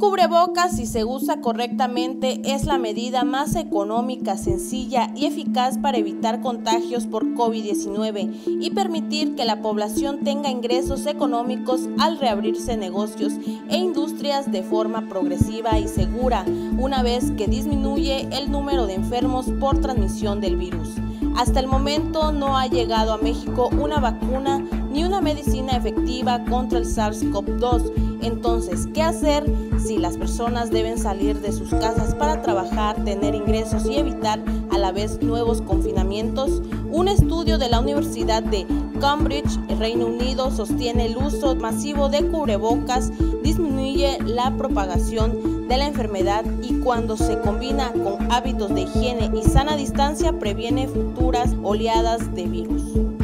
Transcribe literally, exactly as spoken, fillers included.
cubrebocas, si se usa correctamente, es la medida más económica, sencilla y eficaz para evitar contagios por COVID diecinueve y permitir que la población tenga ingresos económicos al reabrirse negocios e industrias de forma progresiva y segura, una vez que disminuye el número de enfermos por transmisión del virus. Hasta el momento no ha llegado a México una vacuna ni una medicina efectiva contra el SARS CoV dos. Entonces, ¿qué hacer si las personas deben salir de sus casas para trabajar, tener ingresos y evitar a la vez nuevos confinamientos? Un estudio de la Universidad de Cambridge, Reino Unido, sostiene el uso masivo de cubrebocas disminuye la propagación de la enfermedad y cuando se combina con hábitos de higiene y sana distancia previene futuras oleadas de virus.